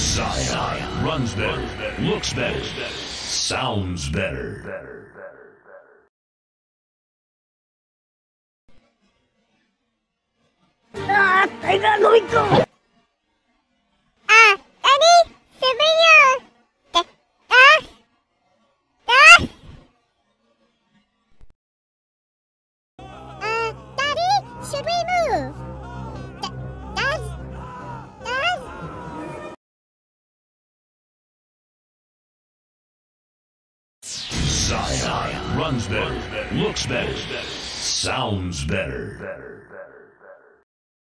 Zion runs better, looks better, sounds better. Daddy, sebenarnya. Daddy, should we move? Dad? Zion runs better, looks better, sounds better.